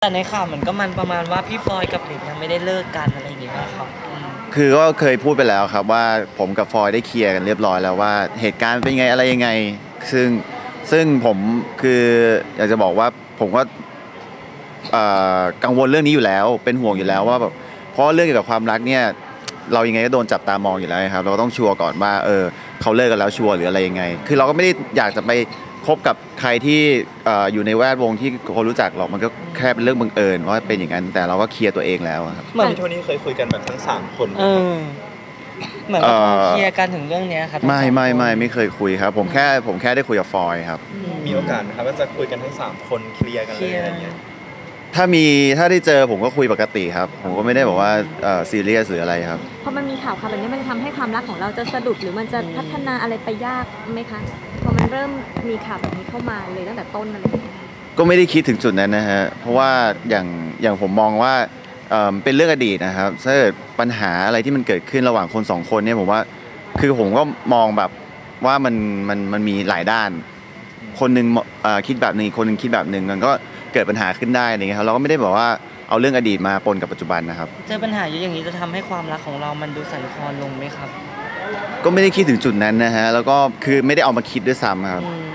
แต่ในข่าวมันก็ประมาณว่าพี่ฟอยกับหลินยังไม่ได้เลิกกันอะไรอย่างเงี้ยครับคือก็เคยพูดไปแล้วครับว่าผมกับฟอยได้เคลียร์กันเรียบร้อยแล้วว่าเหตุการณ์เป็นไงอะไรยังไงซึ่งผมคืออยากจะบอกว่าผมก็กังวลเรื่องนี้อยู่แล้วเป็นห่วงอยู่แล้วว่าแบบเพราะเรื่องเกี่ยวกับความรักเนี่ยเรายังไงก็โดนจับตามองอยู่แล้วครับเราก็ต้องชัวร์ก่อนว่าเขาเลิกกันแล้วชัวร์หรืออะไรยังไงคือเราก็ไม่ได้อยากจะไปคบกับใครที่อยู่ในแวดวงที่คนรู้จักหรอกมันก็แค่เป็นเรื่องบังเอิญว่าเป็นอย่างนั้นแต่เราก็เคลียร์ตัวเองแล้วครับเหมือนโทนี่เคยคุยกันแบบทั้ง3 คนเหมือนเคลียร์กันถึงเรื่องนี้ครับไม่เคยคุยครับผมแค่ได้คุยกับฟอยครับมีโอกาสนะครับว่าจะคุยกันทั้ง3 คนเคลียร์กันเลยอะไรเงี้ยถ้าได้เจอผมก็คุยปกติครับผมก็ไม่ได้บอกว่าซีเรียสหรืออะไรครับพอมันมีข่าวแบบนี้มันจะทำให้ความรักของเราจะสะดุดหรือมันจะพัฒนาอะไรไปยากไหมคะพอมันเริ่มมีข่าวแบบนี้เข้ามาเลยตั้งแต่ต้นอะไรอย่างเงี้ยก็ไม่ได้คิดถึงจุดนั้นนะฮะเพราะว่าอย่างผมมองว่าเป็นเรื่องอดีตนะครับถ้าเกิดปัญหาอะไรที่มันเกิดขึ้นระหว่างคน2 คนเนี่ยผมว่าคือผมก็มองแบบว่ามันมีหลายด้านคนหนึ่งคิดแบบนึงคนหนึ่งคิดแบบนึงมันก็เกิดปัญหาขึ้นได้อะไรเงี้ยครับเราก็ไม่ได้บอกว่าเอาเรื่องอดีตมาปนกับปัจจุบันนะครับเจอปัญหาเยอะอย่างนี้จะทำให้ความรักของเรามันดูสั่นคลอนลงไหมครับก็ไม่ได้คิดถึงจุดนั้นนะฮะแล้วก็คือไม่ได้เอามาคิดด้วยซ้ำครับ